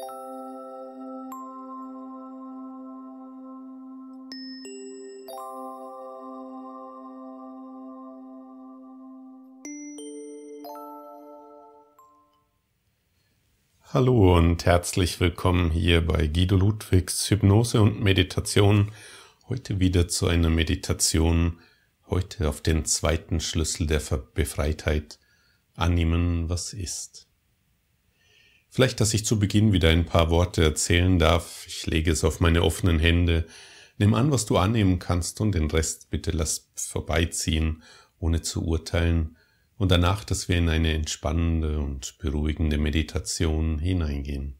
Hallo und herzlich willkommen hier bei Guido Ludwigs Hypnose und Meditation. Heute wieder zu einer Meditation, heute auf den zweiten Schlüssel der Befreitheit, annehmen, was ist. Vielleicht, dass ich zu Beginn wieder ein paar Worte erzählen darf. Ich lege es auf meine offenen Hände. Nimm an, was du annehmen kannst und den Rest bitte lass vorbeiziehen, ohne zu urteilen. Und danach, dass wir in eine entspannende und beruhigende Meditation hineingehen.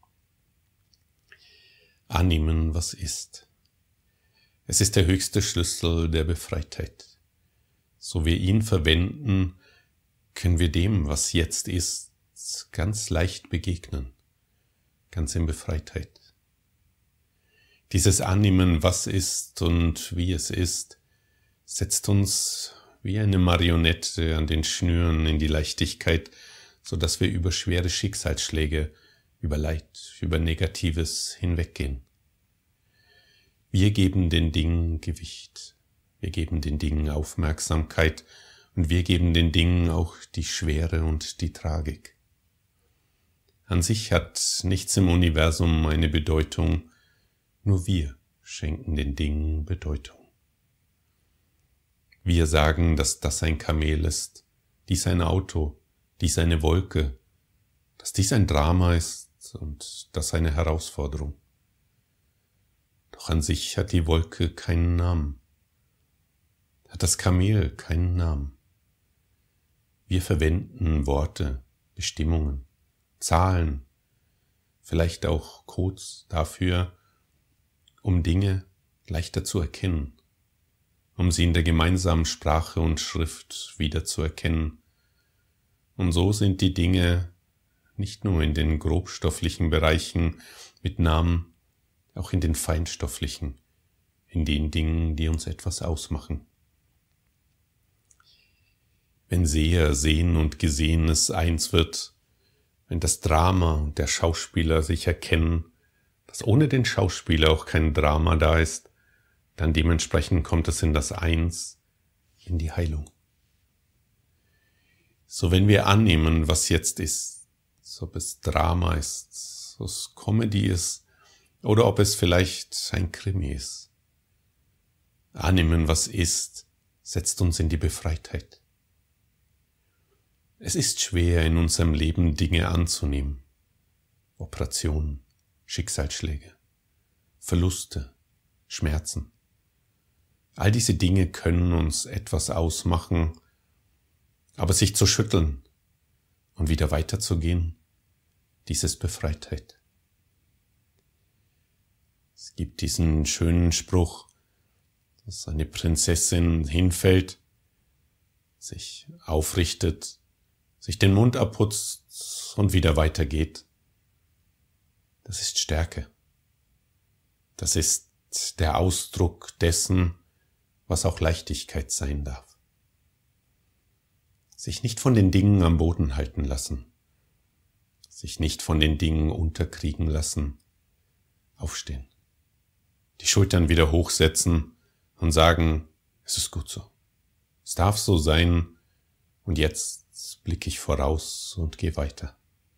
Annehmen, was ist. Es ist der höchste Schlüssel der Befreitheit. So wir ihn verwenden, können wir dem, was jetzt ist, ganz leicht begegnen, ganz in Befreitheit. Dieses Annehmen, was ist und wie es ist, setzt uns wie eine Marionette an den Schnüren in die Leichtigkeit, so dass wir über schwere Schicksalsschläge, über Leid, über Negatives hinweggehen. Wir geben den Dingen Gewicht, wir geben den Dingen Aufmerksamkeit und wir geben den Dingen auch die Schwere und die Tragik. An sich hat nichts im Universum eine Bedeutung, nur wir schenken den Dingen Bedeutung. Wir sagen, dass das ein Kamel ist, dies ein Auto, dies eine Wolke, dass dies ein Drama ist und das eine Herausforderung. Doch an sich hat die Wolke keinen Namen, hat das Kamel keinen Namen. Wir verwenden Worte, Bestimmungen, Zahlen, vielleicht auch Codes dafür, um Dinge leichter zu erkennen, um sie in der gemeinsamen Sprache und Schrift wiederzuerkennen. Und so sind die Dinge nicht nur in den grobstofflichen Bereichen mit Namen, auch in den feinstofflichen, in den Dingen, die uns etwas ausmachen. Wenn Seher sehen und Gesehenes eins wird, wenn das Drama und der Schauspieler sich erkennen, dass ohne den Schauspieler auch kein Drama da ist, dann dementsprechend kommt es in das Eins, in die Heilung. So wenn wir annehmen, was jetzt ist, ob es Drama ist, ob es Comedy ist oder ob es vielleicht ein Krimi ist. Annehmen, was ist, setzt uns in die Befreitheit. Es ist schwer in unserem Leben Dinge anzunehmen. Operationen, Schicksalsschläge, Verluste, Schmerzen. All diese Dinge können uns etwas ausmachen, aber sich zu schütteln und wieder weiterzugehen, dies ist Befreitheit. Es gibt diesen schönen Spruch, dass eine Prinzessin hinfällt, sich aufrichtet, sich den Mund abputzt und wieder weitergeht. Das ist Stärke. Das ist der Ausdruck dessen, was auch Leichtigkeit sein darf. Sich nicht von den Dingen am Boden halten lassen, sich nicht von den Dingen unterkriegen lassen, aufstehen, die Schultern wieder hochsetzen und sagen, es ist gut so, es darf so sein und jetzt blicke ich voraus und gehe weiter.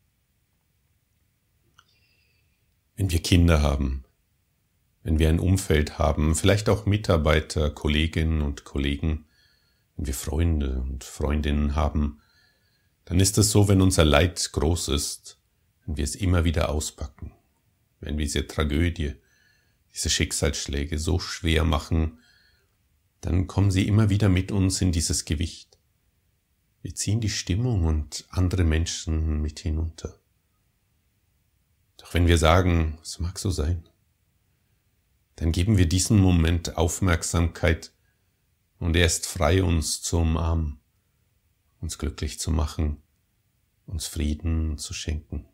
Wenn wir Kinder haben, wenn wir ein Umfeld haben, vielleicht auch Mitarbeiter, Kolleginnen und Kollegen, wenn wir Freunde und Freundinnen haben, dann ist es so, wenn unser Leid groß ist, wenn wir es immer wieder auspacken, wenn wir diese Tragödie, diese Schicksalsschläge so schwer machen, dann kommen sie immer wieder mit uns in dieses Gewicht. Wir ziehen die Stimmung und andere Menschen mit hinunter. Doch wenn wir sagen, es mag so sein, dann geben wir diesen Moment Aufmerksamkeit und er ist frei, uns zu umarmen, uns glücklich zu machen, uns Frieden zu schenken.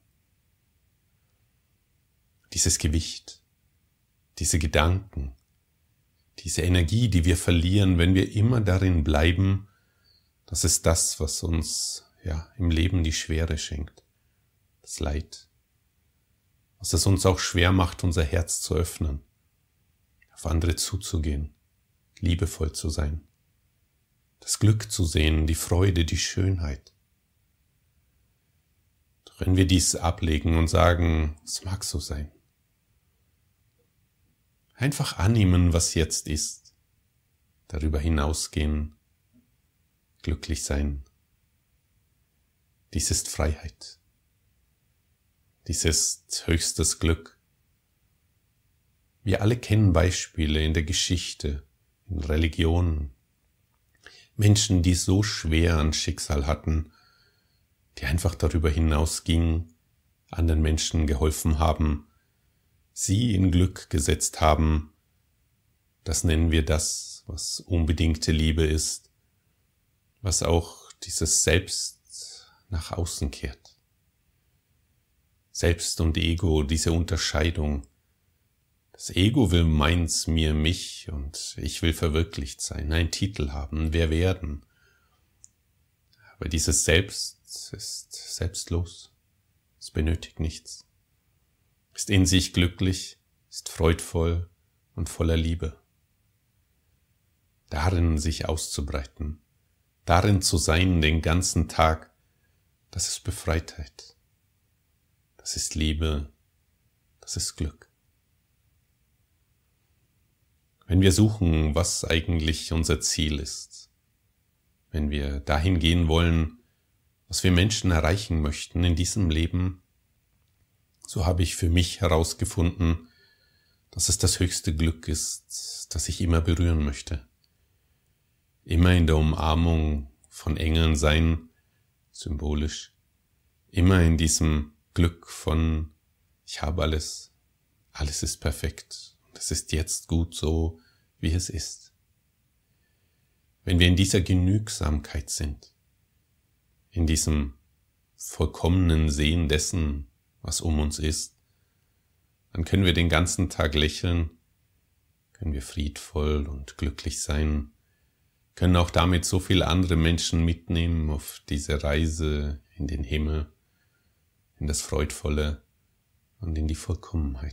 Dieses Gewicht, diese Gedanken, diese Energie, die wir verlieren, wenn wir immer darin bleiben, das ist das, was uns im Leben die Schwere schenkt, das Leid. was es uns auch schwer macht, unser Herz zu öffnen, auf andere zuzugehen, liebevoll zu sein, das Glück zu sehen, die Freude, die Schönheit. Doch wenn wir dies ablegen und sagen, es mag so sein, einfach annehmen, was jetzt ist, darüber hinausgehen, glücklich sein. Dies ist Freiheit. Dies ist höchstes Glück. Wir alle kennen Beispiele in der Geschichte, in Religionen. Menschen, die so schwer an Schicksal hatten, die einfach darüber hinausgingen, anderen Menschen geholfen haben, sie in Glück gesetzt haben. Das nennen wir das, was unbedingte Liebe ist, was auch dieses Selbst nach außen kehrt. Selbst und Ego, diese Unterscheidung. Das Ego will meins, mir, mich und ich will verwirklicht sein, einen Titel haben, wer werden. Aber dieses Selbst ist selbstlos, es benötigt nichts, ist in sich glücklich, ist freudvoll und voller Liebe. Darin sich auszubreiten, darin zu sein den ganzen Tag, das ist Befreitheit, das ist Liebe, das ist Glück. Wenn wir suchen, was eigentlich unser Ziel ist, wenn wir dahin gehen wollen, was wir Menschen erreichen möchten in diesem Leben, so habe ich für mich herausgefunden, dass es das höchste Glück ist, das ich immer berühren möchte. Immer in der Umarmung von Engeln sein, symbolisch, immer in diesem Glück von ich habe alles, alles ist perfekt und es ist jetzt gut so, wie es ist. Wenn wir in dieser Genügsamkeit sind, in diesem vollkommenen Sehen dessen, was um uns ist, dann können wir den ganzen Tag lächeln, können wir friedvoll und glücklich sein, können auch damit so viele andere Menschen mitnehmen auf diese Reise in den Himmel, in das Freudvolle und in die Vollkommenheit.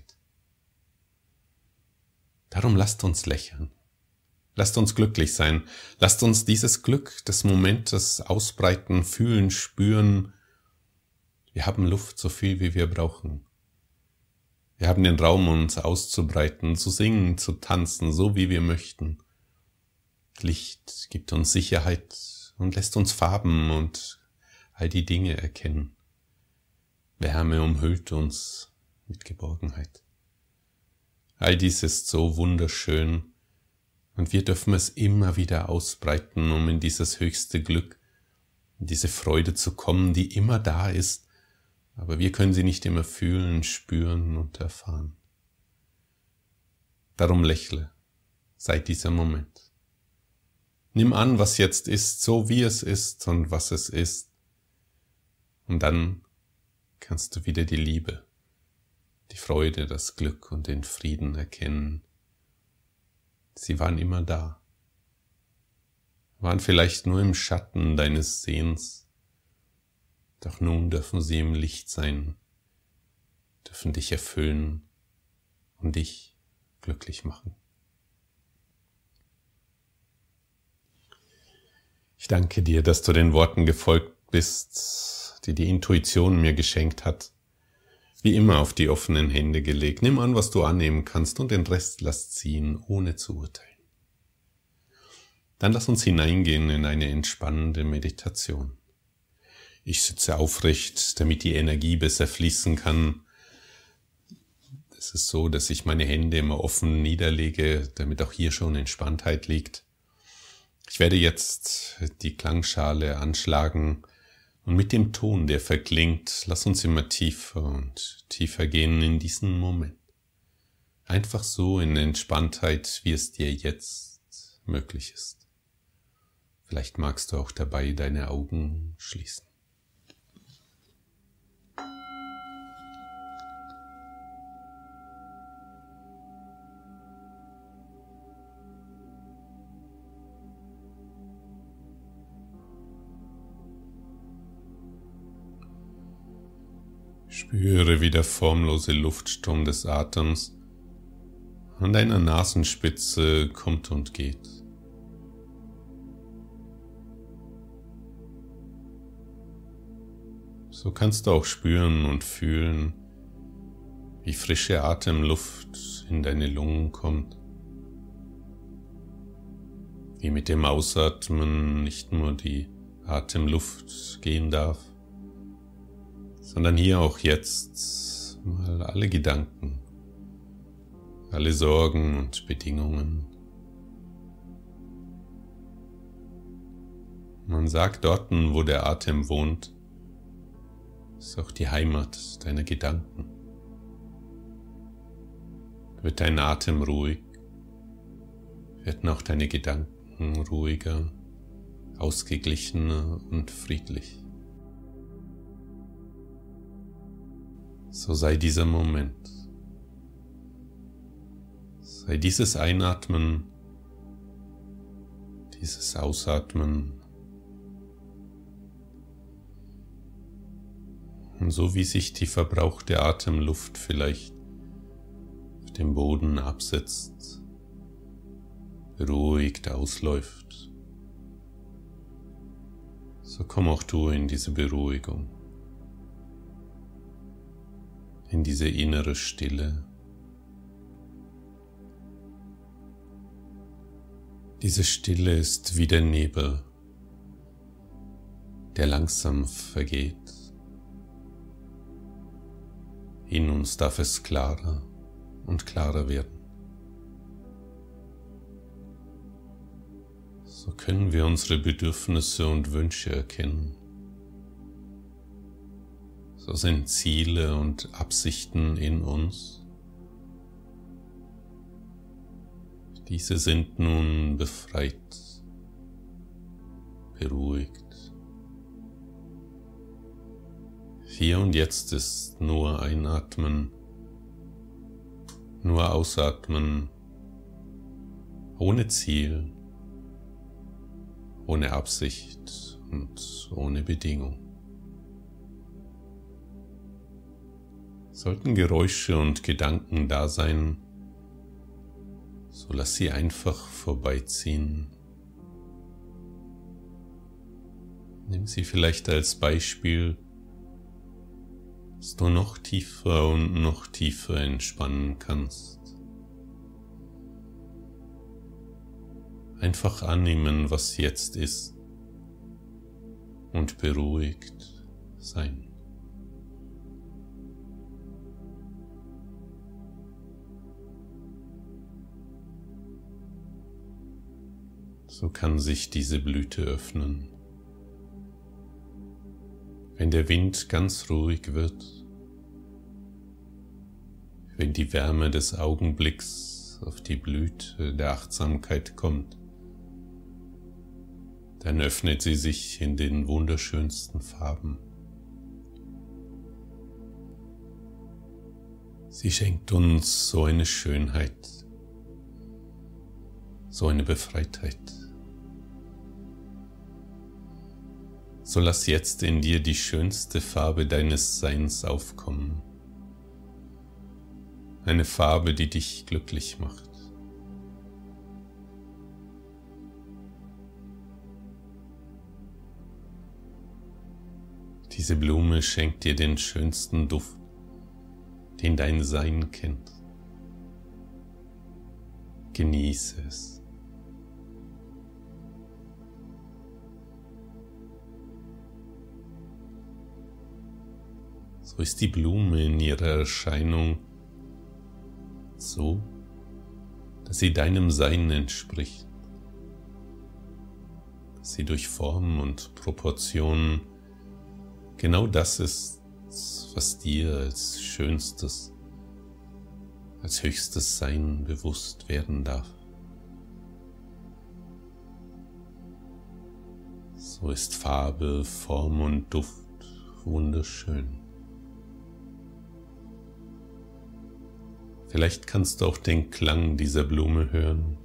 Darum lasst uns lächeln, lasst uns glücklich sein, lasst uns dieses Glück des Momentes ausbreiten, fühlen, spüren. Wir haben Luft so viel, wie wir brauchen. Wir haben den Raum, uns auszubreiten, zu singen, zu tanzen, so wie wir möchten. Licht gibt uns Sicherheit und lässt uns Farben und all die Dinge erkennen. Wärme umhüllt uns mit Geborgenheit. All dies ist so wunderschön und wir dürfen es immer wieder ausbreiten, um in dieses höchste Glück, in diese Freude zu kommen, die immer da ist, aber wir können sie nicht immer fühlen, spüren und erfahren. Darum lächle, sei dieser Moment. Nimm an, was jetzt ist, so wie es ist und was es ist. Und dann kannst du wieder die Liebe, die Freude, das Glück und den Frieden erkennen. Sie waren immer da, waren vielleicht nur im Schatten deines Sehens, doch nun dürfen sie im Licht sein, dürfen dich erfüllen und dich glücklich machen. Ich danke dir, dass du den Worten gefolgt bist, die die Intuition mir geschenkt hat. Wie immer auf die offenen Hände gelegt. Nimm an, was du annehmen kannst und den Rest lass ziehen, ohne zu urteilen. Dann lass uns hineingehen in eine entspannende Meditation. Ich sitze aufrecht, damit die Energie besser fließen kann. Es ist so, dass ich meine Hände immer offen niederlege, damit auch hier schon Entspanntheit liegt. Ich werde jetzt die Klangschale anschlagen und mit dem Ton, der verklingt, lass uns immer tiefer und tiefer gehen in diesen Moment. Einfach so in Entspanntheit, wie es dir jetzt möglich ist. Vielleicht magst du auch dabei deine Augen schließen. Spüre, wie der formlose Luftstrom des Atems an deiner Nasenspitze kommt und geht. So kannst du auch spüren und fühlen, wie frische Atemluft in deine Lungen kommt, wie mit dem Ausatmen nicht nur die Atemluft gehen darf, sondern hier auch jetzt mal alle Gedanken, alle Sorgen und Bedingungen. Man sagt, dort, wo der Atem wohnt, ist auch die Heimat deiner Gedanken. Wird dein Atem ruhig, werden auch deine Gedanken ruhiger, ausgeglichener und friedlich. So sei dieser Moment, sei dieses Einatmen, dieses Ausatmen, und so wie sich die verbrauchte Atemluft vielleicht auf dem Boden absetzt, beruhigt ausläuft, so komm auch du in diese Beruhigung, in diese innere Stille. Diese Stille ist wie der Nebel, der langsam vergeht. In uns darf es klarer und klarer werden. So können wir unsere Bedürfnisse und Wünsche erkennen. So sind Ziele und Absichten in uns. Diese sind nun befreit, beruhigt. Hier und jetzt ist nur Einatmen, nur Ausatmen, ohne Ziel, ohne Absicht und ohne Bedingung. Sollten Geräusche und Gedanken da sein, so lass sie einfach vorbeiziehen. Nimm sie vielleicht als Beispiel, dass du noch tiefer und noch tiefer entspannen kannst. Einfach annehmen, was jetzt ist und beruhigt sein. So kann sich diese Blüte öffnen. Wenn der Wind ganz ruhig wird, wenn die Wärme des Augenblicks auf die Blüte der Achtsamkeit kommt, dann öffnet sie sich in den wunderschönsten Farben. Sie schenkt uns so eine Schönheit, so eine Befreitheit. So lass jetzt in dir die schönste Farbe deines Seins aufkommen. Eine Farbe, die dich glücklich macht. Diese Blume schenkt dir den schönsten Duft, den dein Sein kennt. Genieße es. So ist die Blume in ihrer Erscheinung so, dass sie deinem Sein entspricht, dass sie durch Form und Proportionen genau das ist, was dir als schönstes, als höchstes Sein bewusst werden darf. So ist Farbe, Form und Duft wunderschön. Vielleicht kannst du auch den Klang dieser Blume hören,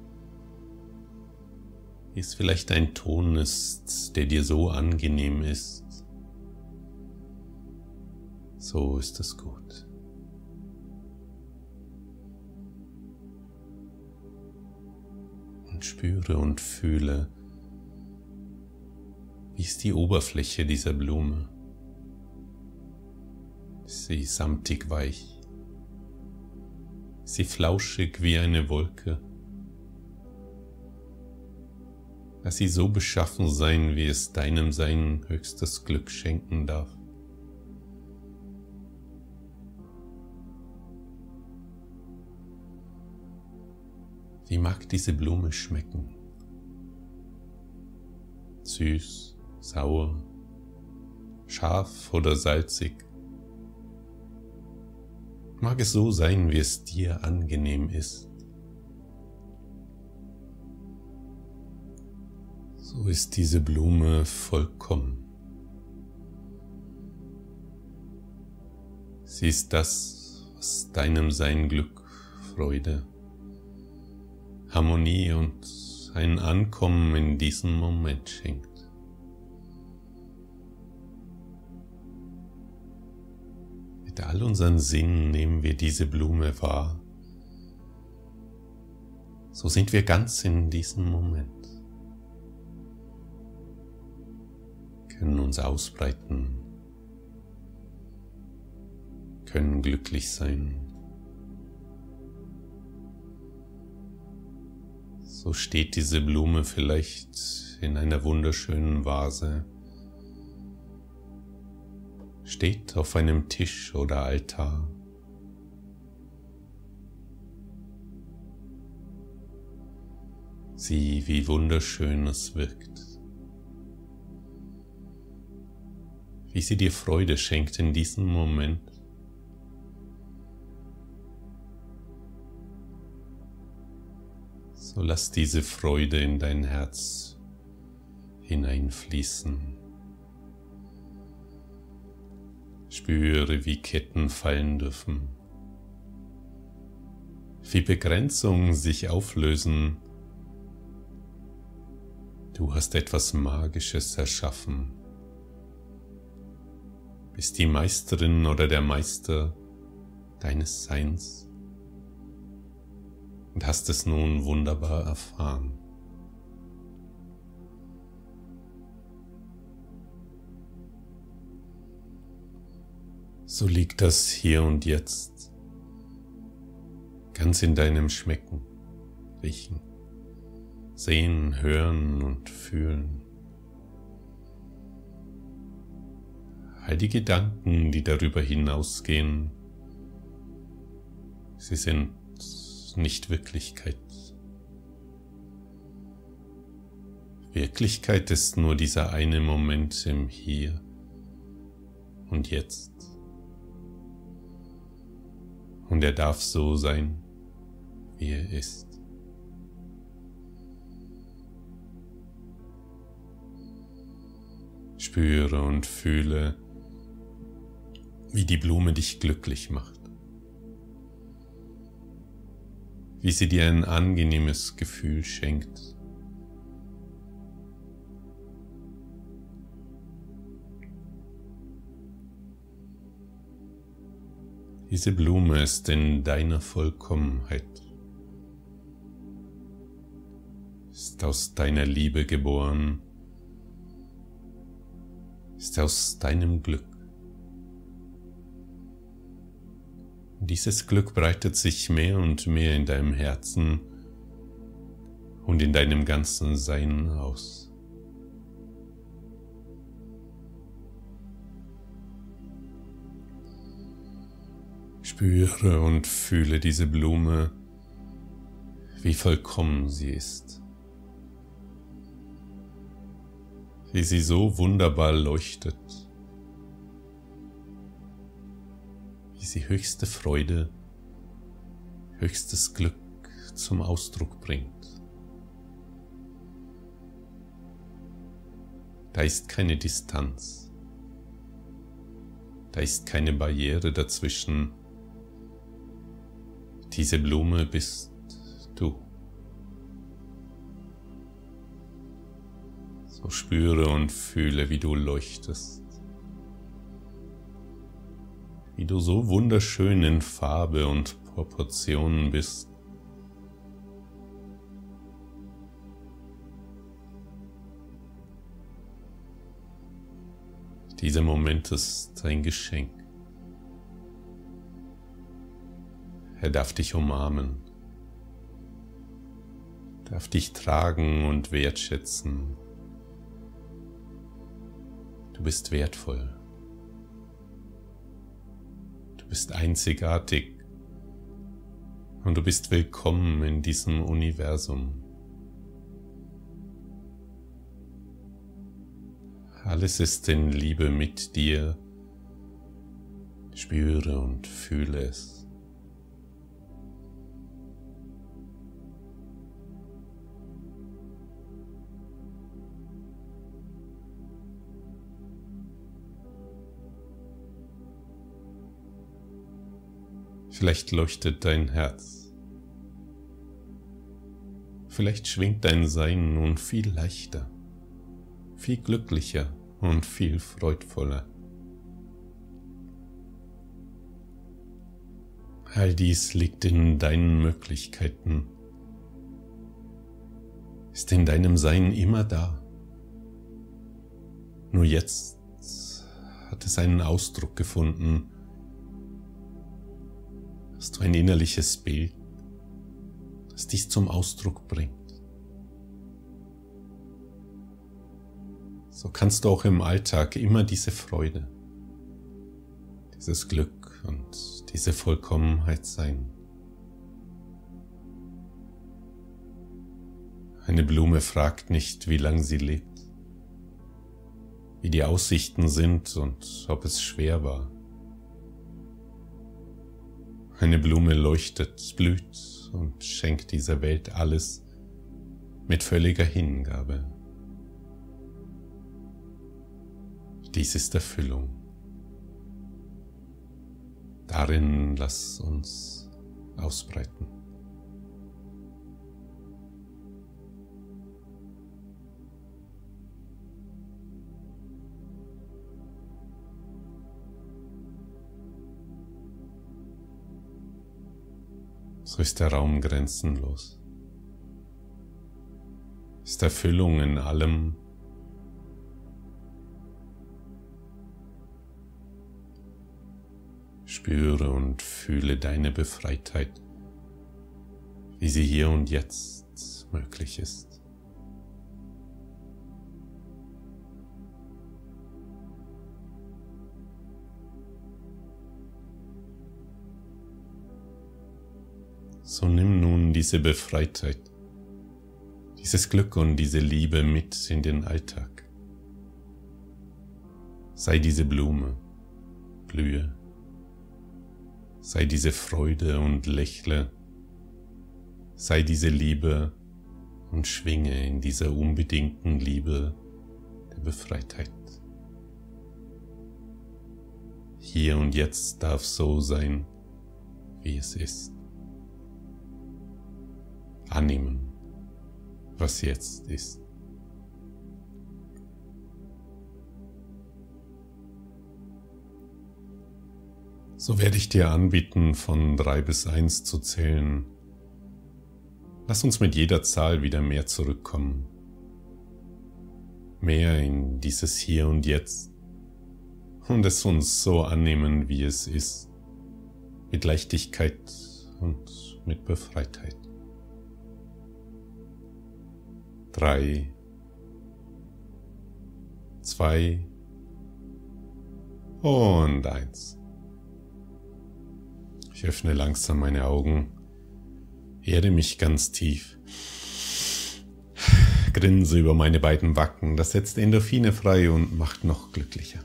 wie es vielleicht ein Ton ist, der dir so angenehm ist, So ist es gut. Und spüre und fühle, wie ist die Oberfläche dieser Blume? Ist sie samtig weich? Ist sie flauschig wie eine Wolke? Lass sie so beschaffen sein, wie es deinem Sein höchstes Glück schenken darf. Wie mag diese Blume schmecken? Süß, sauer, scharf oder salzig? Mag es so sein, wie es dir angenehm ist? So ist diese Blume vollkommen. Sie ist das, was deinem Sein Glück, Freude, Harmonie und ein Ankommen in diesem Moment schenkt. Mit all unseren Sinnen nehmen wir diese Blume wahr. So sind wir ganz in diesem Moment. Können uns ausbreiten, können glücklich sein. So steht diese Blume vielleicht in einer wunderschönen Vase, steht auf einem Tisch oder Altar. Sieh, wie wunderschön es wirkt. Wie sie dir Freude schenkt in diesem Moment. So lass diese Freude in dein Herz hineinfließen. Spüre, wie Ketten fallen dürfen, wie Begrenzungen sich auflösen. Du hast etwas Magisches erschaffen, bist die Meisterin oder der Meister deines Seins und hast es nun wunderbar erfahren. So liegt das hier und jetzt ganz in deinem Schmecken, Riechen, Sehen, Hören und Fühlen. All die Gedanken, die darüber hinausgehen, sie sind nicht Wirklichkeit. Wirklichkeit ist nur dieser eine Moment im Hier und Jetzt. Und er darf so sein, wie er ist. Spüre und fühle, wie die Blume dich glücklich macht, wie sie dir ein angenehmes Gefühl schenkt. Diese Blume ist in deiner Vollkommenheit, ist aus deiner Liebe geboren, ist aus deinem Glück. Und dieses Glück breitet sich mehr und mehr in deinem Herzen und in deinem ganzen Sein aus. Spüre und fühle diese Blume, wie vollkommen sie ist, wie sie so wunderbar leuchtet, wie sie höchste Freude, höchstes Glück zum Ausdruck bringt. Da ist keine Distanz, da ist keine Barriere dazwischen. Diese Blume bist du. So spüre und fühle, wie du leuchtest. wie du so wunderschön in Farbe und Proportionen bist. Dieser Moment ist ein Geschenk. Er darf dich umarmen, darf dich tragen und wertschätzen. Du bist wertvoll. Du bist einzigartig und du bist willkommen in diesem Universum. Alles ist in Liebe mit dir. Spüre und fühle es. Vielleicht leuchtet dein Herz. Vielleicht schwingt dein Sein nun viel leichter, viel glücklicher und viel freudvoller. All dies liegt in deinen Möglichkeiten, ist in deinem Sein immer da. Nur jetzt hat es einen Ausdruck gefunden. Hast du ein innerliches Bild, das dies zum Ausdruck bringt? So kannst du auch im Alltag immer diese Freude, dieses Glück und diese Vollkommenheit sein. Eine Blume fragt nicht, wie lang sie lebt, wie die Aussichten sind und ob es schwer war. Eine Blume leuchtet, blüht und schenkt dieser Welt alles mit völliger Hingabe. Dies ist Erfüllung. Darin lass uns ausbreiten. So ist der Raum grenzenlos. Ist Erfüllung in allem. Spüre und fühle deine Befreitheit, wie sie hier und jetzt möglich ist. So nimm nun diese Befreitheit, dieses Glück und diese Liebe mit in den Alltag. Sei diese Blume, blühe. Sei diese Freude und lächle. Sei diese Liebe und schwinge in dieser unbedingten Liebe der Befreitheit. Hier und jetzt darf so sein, wie es ist. Annehmen, was jetzt ist. So werde ich dir anbieten, von 3 bis 1 zu zählen. Lass uns mit jeder Zahl wieder mehr zurückkommen. Mehr in dieses Hier und Jetzt. Und es uns so annehmen, wie es ist. Mit Leichtigkeit und mit Befreitheit. 3, 2 und 1. Ich öffne langsam meine Augen, erde mich ganz tief, grinse über meine beiden Backen, das setzt Endorphine frei und macht noch glücklicher.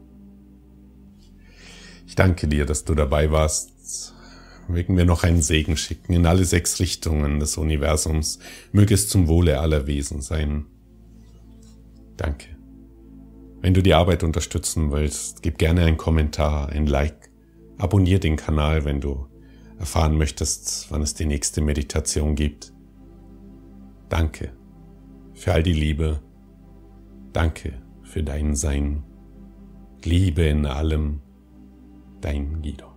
Ich danke dir, dass du dabei warst. Mögen wir noch einen Segen schicken in alle 6 Richtungen des Universums. Möge es zum Wohle aller Wesen sein. Danke. Wenn du die Arbeit unterstützen willst, gib gerne einen Kommentar, ein Like. Abonniere den Kanal, wenn du erfahren möchtest, wann es die nächste Meditation gibt. Danke für all die Liebe. Danke für dein Sein. Liebe in allem. dein Guido.